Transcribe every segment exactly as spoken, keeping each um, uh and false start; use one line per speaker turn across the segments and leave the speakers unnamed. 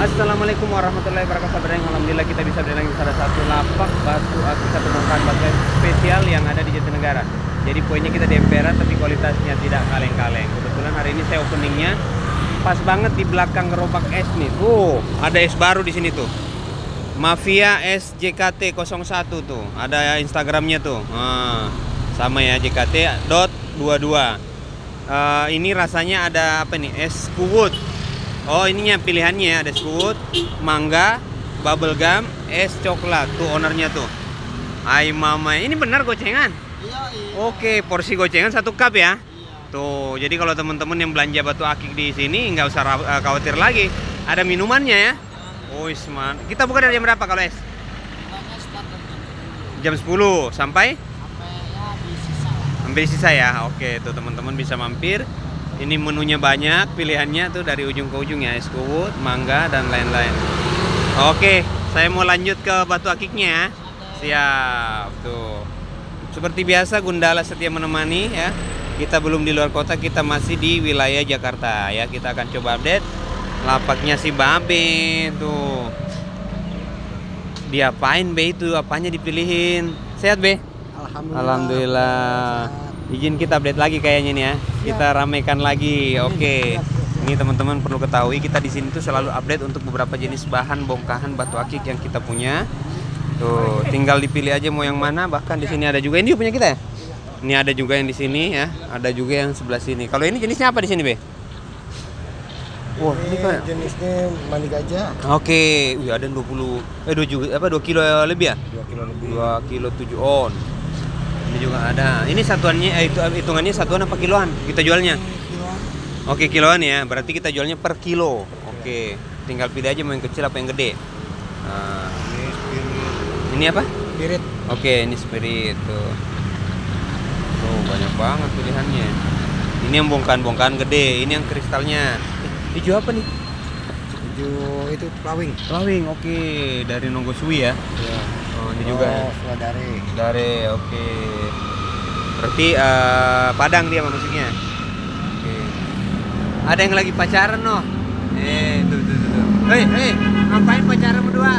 Assalamualaikum warahmatullahi wabarakatuh. Alhamdulillah kita bisa berada di salah satu lapak batu akik atau bongkahan batu spesial yang ada di Jatinegara. Jadi poinnya kita di emperan tapi kualitasnya tidak kaleng-kaleng. Kebetulan hari ini saya openingnya pas banget di belakang gerobak es nih. Tuh, ada es baru di sini tuh. Mafia S J K T nol satu tuh. Ada Instagramnya tuh. Nah, sama ya J K T dot dua dua. Uh, ini rasanya ada apa nih? Es kuwut. Oh, ininya pilihannya ada skuut, mangga, bubble gum, es coklat. Tuh ownernya tuh. Ay mama, ini benar gocengan?
Iya, iya.
Oke, porsi gocengan satu cup ya.
Iya.
Tuh, jadi kalau teman-teman yang belanja batu akik di sini nggak usah uh, khawatir lagi. Ada minumannya ya. Oh, isman. Kita buka dari jam berapa kalau es?
Bukanya start dari
Jam sepuluh sampai?
sampai ya di sisa lah.
Sampai sisa ya. Oke, tuh teman-teman bisa mampir. Ini menunya banyak, pilihannya tuh dari ujung ke ujung ya, es kuwut, mangga dan lain-lain. Oke, saya mau lanjut ke batu akiknya. Siap, tuh. Seperti biasa Gundala setia menemani ya. Kita belum di luar kota, kita masih di wilayah Jakarta ya. Kita akan coba update lapaknya si Babe tuh. Diapain Be itu? Apanya dipilihin? Sehat Be?
Alhamdulillah.
Alhamdulillah. Izin kita update lagi kayaknya nih ya. Kita ramaikan lagi. Oke. Ini teman-teman perlu ketahui kita di sini tuh selalu update untuk beberapa jenis bahan bongkahan batu akik yang kita punya. Tuh, tinggal dipilih aja mau yang mana. Bahkan di sini ada juga ini punya kita ya. Ini ada juga yang di sini ya. Ada juga yang sebelah sini. Kalau ini jenisnya apa di sini, Be? Wah, ini kayak
jenisnya mani gajah.
Oke, wih ada dua puluh eh dua juga apa dua kilo lebih ya?
dua kilo lebih.
dua kilo tujuh on. Ini juga ada. Ini satuannya eh, itu hitungannya satuan apa kiloan? Kita jualnya.
Kiloan.
Oke, kiloan ya. Berarti kita jualnya per kilo. Oke. Tinggal pilih aja mau yang kecil apa yang gede. Nah,
Ini spirit.
ini apa?
Spirit.
Oke, ini spirit tuh. Tuh, banyak banget pilihannya. Ini yang bongkahan-bongkahan gede, ini yang kristalnya. Eh, hijau apa nih?
Hijau itu plawing.
Plawing, oke. Dari Nongosui ya.
Iya.
Oh, ini juga.
Oh, Swadare.
Dari, oke. Berarti eh, Padang dia musiknya. Oke. Ada yang lagi pacaran noh. Eh, tuh tuh tuh. tuh. Hei, hei, ngapain pacaran berdua?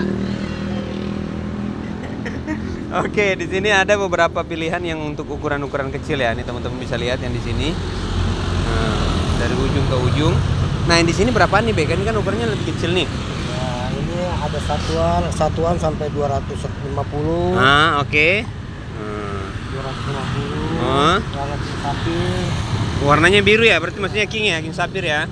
Oke, di sini ada beberapa pilihan yang untuk ukuran-ukuran kecil ya. Ini teman-teman bisa lihat yang di sini. Nah, dari ujung ke ujung. Nah, yang di sini berapaan nih, Be? Kan ini kan ukurannya lebih kecil nih.
Nah, ini ada satuan, satuan sampai dua ratus lima puluh.
Ah, oke. Hmm.
dua ratus lima puluh.
Oh.
Warna sapir.
Warnanya biru ya, berarti maksudnya king ya, king sapir ya.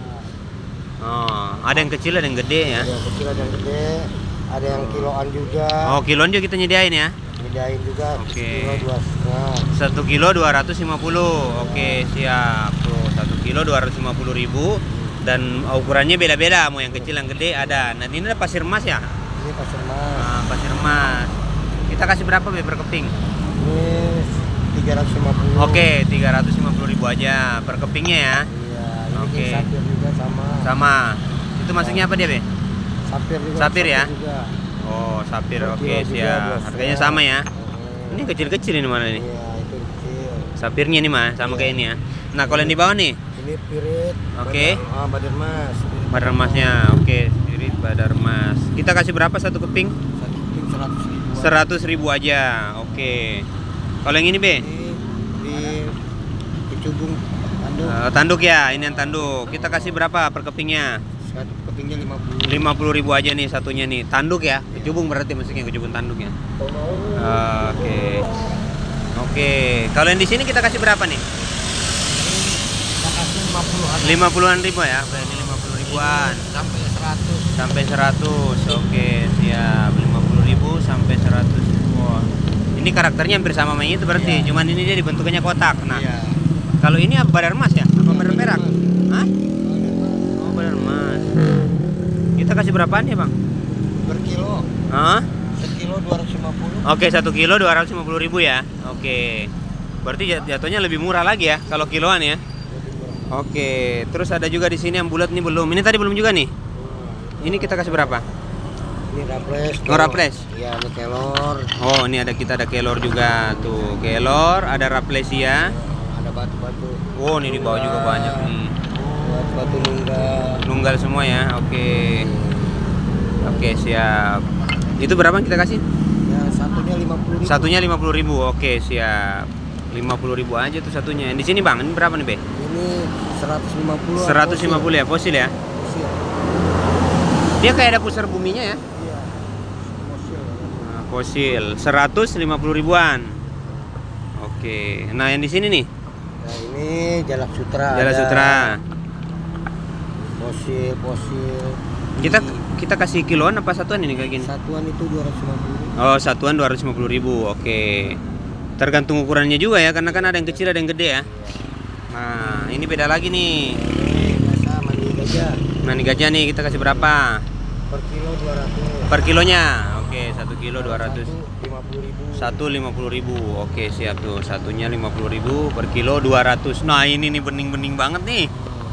Oh, ada yang kecil, ada yang gede ya.
Ada yang kecil, ada yang gede, ada yang kiloan juga.
Oh, kiloan juga kita nyediain ya.
Nyediain juga.
Oke.
Kilo dua setengah.
Satu kilo dua ratus lima puluh. Oke, siap. Tuh, satu kilo dua ratus lima puluh ribu. Dan ukurannya beda-beda, mau yang kecil, yang gede ada. Nah, ini ada pasir emas ya.
Ini pasir emas.
Nah, pasir emas. Kita kasih berapa Be per keping?
Ini tiga ratus lima puluh.
Oke, tiga ratus lima puluh ribu aja per kepingnya ya.
Iya, ini
Oke.
sapir juga sama.
Sama. Itu masuknya apa dia, Be?
Sapir juga.
Sapir ya?
Juga.
Oh, sapir.
Dua
Oke,
kilo juga,
siap.
dua
Harganya
setengah.
sama ya.
Hmm.
Ini kecil-kecil ini mana nih?
Iya, itu kecil.
Sapirnya nih mah sama
Iya.
kayak ini ya. Nah, kalau yang di bawah nih,
Ini pirit.
Oke.
Badar, ah, badar emas. Pirit
badar emasnya. Oke, spirit badar emas. Kita kasih berapa satu keping?
Satu keping seratus ribu.
Seratus ribu aja. Oke. Kalau yang ini Be?
Ini di Kecubung tanduk.
Eh, tanduk ya, ini yang tanduk. Kita kasih berapa per kepingnya?
Satu kepingnya lima puluh.
lima puluh ribu aja nih satunya nih. Tanduk ya. Kecubung berarti maksudnya kecubung tanduknya. Oke. Oke. Kalau yang di sini kita kasih berapa nih?
Kita kasih lima puluhan.
lima puluhan ribu ya. Berarti lima puluh ribuan.
Sampai seratus.
Sampai seratus. Oke, siap. lima puluh ribu sampai seratus. Wah. Ini karakternya hampir sama sama itu berarti.
Iya.
Cuman ini dia dibentukannya kotak. Nah,
Iya.
kalau ini apa badar emas ya? Apa badar perak? Hah?
Badar emas.
Oh, badar emas. Kita kasih berapaan ya, Bang?
Per kilo.
Hah?
Sekilo dua ratus lima puluh.
Oke, satu kilo dua ratus lima puluh ribu ya. Oke. Berarti jat- jatuhnya lebih murah lagi ya kalau kiloan ya. Oke, terus ada juga di sini yang bulat nih belum. Ini tadi belum juga nih. Ini kita kasih berapa?
Ini raples.
Oh, raples.
Iya, ini kelor.
Oh, ini ada kita ada kelor juga tuh. Kelor, ada raplesia.
Ada batu-batu.
Oh, ini di bawah juga banyak nih.
Batu-batu nunggal.
Nunggal semua ya. Oke. Oke, siap. Itu berapa kita kasih?
Ya, satunya lima puluh ribu.
Satunya lima puluh ribu. Oke, siap. lima puluh ribu aja tuh satunya. Di sini Bang, ini berapa nih, Be?
Ini seratus lima puluh.
seratus lima puluh ya, fosil ya?
Fosil.
Dia kayak ada pusar buminya ya?
Iya. Fosil.
Nah, fosil seratus lima puluh ribuan. Oke. Nah, yang di sini nih?
Nah, ini Jalak Sutra.
Jalak
ada
Sutra.
Fosil, fosil.
Kita kita kasih kiloan apa satuan ini kayak gini?
Satuan itu dua ratus lima puluh.
Oh, satuan dua ratus lima puluh ribu. Oke. Tergantung ukurannya juga ya, karena kan ada yang kecil ada yang gede ya. Nah, ini beda lagi nih.
Ini biasa mani gajah.
Mani gajah nih kita kasih berapa?
Per kilo dua ratus.
Per kilonya. Oke, satu kilo dua ratus.
lima puluh ribu.
Satu lima puluh ribu. Oke, siap tuh. Satunya lima puluh ribu per kilo dua ratus. Nah, ini nih bening-bening banget nih.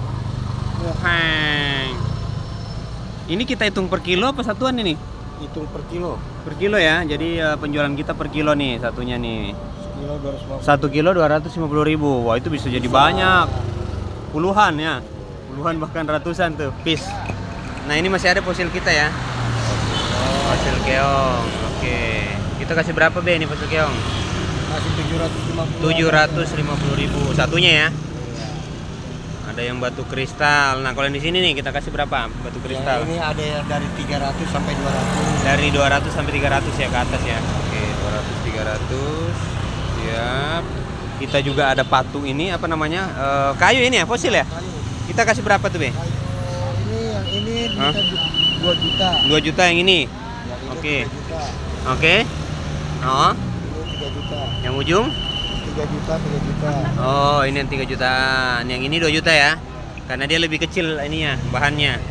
Wah. Ini kita hitung per kilo apa satuan ini?
Hitung per kilo.
Per kilo ya. Jadi uh, penjualan kita per kilo nih satunya nih.
Kilo dua ratus lima puluh.
Satu kilo dua ratus lima puluh ribu. Wah, itu bisa jadi banyak. Puluhan ya. Puluhan bahkan ratusan tuh piece. Nah, ini masih ada fosil kita ya. Fosil keong. Oke. Kita kasih berapa Be ini fosil keong?
Masih tujuh ratus lima puluh.
tujuh ratus lima puluh ribu satunya ya. Ada yang batu kristal. Nah, kalau yang di sini nih kita kasih berapa batu kristal?
Yang ini ada yang dari tiga ratus sampai dua ratus.
Dari dua ratus sampai tiga ratus ya ke atas ya. Oke, dua ratus tiga ratus. Siap. Kita juga ada patung ini apa namanya? E, kayu ini ya, fosil ya?
Kayu.
Kita kasih berapa tuh, Be?
Kayu ini yang ini
Hah?
bisa dua juta.
dua juta yang ini.
Yang ini
Oke.
tiga juta.
Oke. Oh,
Ini tiga juta.
yang ujung?
tiga juta, tiga juta.
Oh, ini yang tiga juta. Yang ini dua juta ya. Karena dia lebih kecil ininya, bahannya.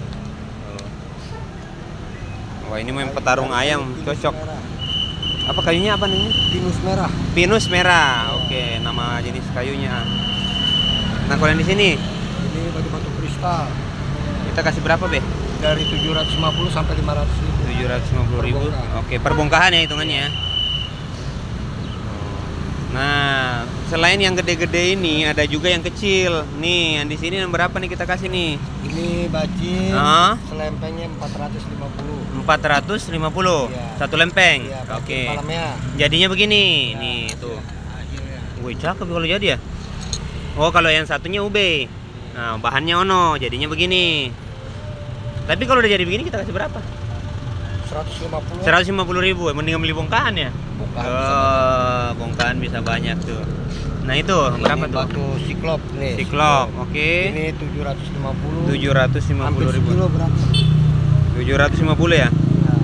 Wah, ini main petarung ayam,
Pinus
cocok.
merah.
Apa kayunya apa namanya?
Pinus merah.
Pinus merah. Oke, nama jenis kayunya. Nah, kalau yang di sini
Ini batu-batu kristal.
kita kasih berapa, Be?
Dari tujuh ratus lima puluh sampai lima ratus ribu.
tujuh ratus lima puluh ribu.
Perbongkahan.
Oke, perbongkahan ya hitungannya ya. Nah, selain yang gede-gede ini ada juga yang kecil. Nih, yang di sini yang berapa nih kita kasih nih?
Ini bajin,
Ah.
selempengnya empat ratus lima puluh.
empat ratus lima puluh.
Iya.
Satu lempeng.
Iya, bajin
Oke.
malamnya.
Jadinya begini.
Ya,
Nih, tuh.
akhirnya.
Wih, cakep kalau jadi ya. Oh, kalau yang satunya U B. Nah, bahannya ono, jadinya begini. Tapi kalau udah jadi begini kita kasih berapa?
seratus lima puluh.
seratus lima puluh ribu. Mending beli bongkahan ya.
Bukan.
Oh, bongkahan bisa banyak tuh. Nah, itu berapa
Ini
tuh?
batu siklop nih.
Siklop, oke.
Ini tujuh ratus lima puluh.
tujuh ratus lima
Hampir
puluh ribu.
sekilo berapa?
tujuh ratus lima puluh ya.
Ya.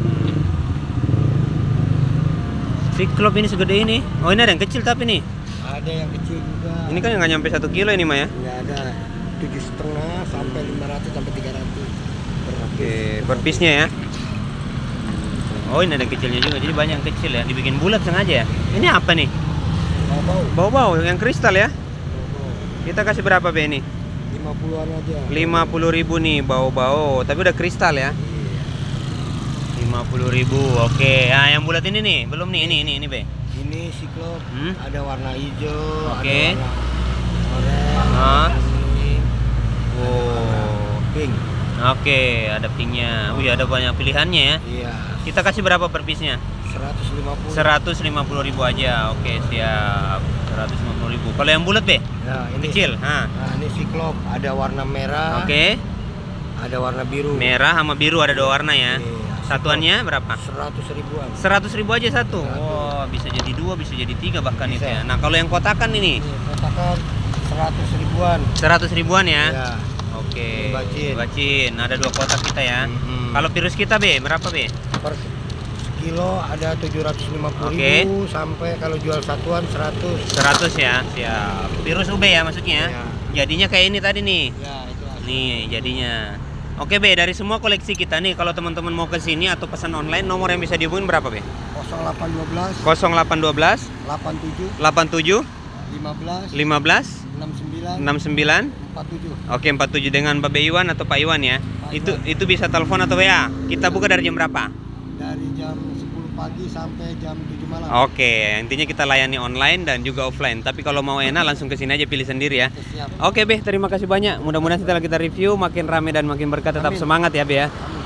Siklop ini segede ini. Oh, ini ada yang kecil tapi nih.
Ada yang kecil juga.
Ini kan nggak nyampe satu kilo ini mah ya.
Ya ada tujuh setengah sampai lima ratus sampai tiga ratus.
Oke, per piece-nya ya. Oh, ini ada kecilnya juga. Jadi banyak yang kecil ya. Dibikin bulat sengaja ya. Ini apa nih?
Bau-bau.
Bau-bau yang kristal ya. Kita kasih berapa Be ini?
lima puluhan aja.
lima puluh ribu nih bau-bau. Tapi udah kristal ya. lima puluh ribu. Oke. Nah, yang bulat ini nih. Belum nih. Ini ini ini Be.
Ini siklop.
Hmm?
Ada warna hijau.
Oke.
Ada warna
Ah.
oranye.
Oh.
Pink.
Oke, ada pinknya. Wih, ada banyak pilihannya ya.
Iya.
Kita kasih berapa per piece-nya?
seratus lima puluh.
seratus lima puluh ribu aja. Oke, siap. seratus lima puluh ribu. Kalau yang bulat Be?
Nah, ini
Kecil. Ha.
Nah, ini siklop. Ada warna merah.
Oke.
Ada warna biru.
Merah sama biru ada dua warna ya.
Iya.
Satuannya berapa?
seratus ribuan.
seratus ribu aja satu.
Satu.
Oh, bisa jadi dua, bisa jadi tiga bahkan
Bisa.
itu ya. Nah, kalau yang kotakan ini
Ini kotakan seratus ribuan.
seratus ribuan ya.
Ya.
Oke.
Bacin.
Bacin. Ada dua kotak kita ya.
Mhm.
Kalau virus kita Be, berapa Be?
Per kilo ada tujuh ratus lima puluh
Oke.
ribu sampai kalau jual satuan seratus.
seratus ya. Siap. Virus U B ya maksudnya.
Ya.
Jadinya kayak ini tadi nih.
Ya, itu asli.
Nih, jadinya. Oke Be, dari semua koleksi kita nih kalau teman-teman mau ke sini atau pesan online, nomor yang bisa dihubungin berapa Be?
nol delapan satu dua
nol delapan satu dua
delapan tujuh
delapan tujuh
lima belas
lima belas
enam sembilan
enam sembilan.
empat tujuh.
Oke, empat tujuh dengan Pak Iwan atau Pak Iwan ya.
Pak
Itu
Iwan.
itu bisa telepon atau W A. Kita buka dari jam berapa?
Dari jam sepuluh pagi sampai jam tujuh malam.
Oke, intinya kita layani online dan juga offline. Tapi kalau mau enak langsung ke sini aja pilih sendiri ya.
Oke, siap.
Oke, Be, terima kasih banyak. Mudah-mudahan setelah kita review makin rame dan makin berkah. Tetap
Amin.
semangat ya, Be ya.
Amin.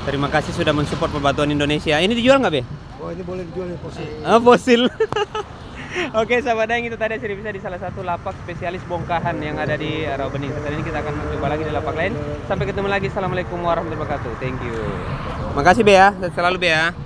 Terima kasih sudah mensupport pebatuan Indonesia. Ini dijual nggak, Be?
Oh, ini boleh dijual nih fosil.
Ah, fosil. Oke, sahabat Daeng, itu tadi sudah bisa di salah satu lapak spesialis bongkahan yang ada di Rawabening. Setelah ini kita akan mencoba lagi di lapak lain. Sampai ketemu lagi. Assalamualaikum warahmatullahi wabarakatuh. Thank you. Makasih, Be ya. Sehat selalu, Be ya.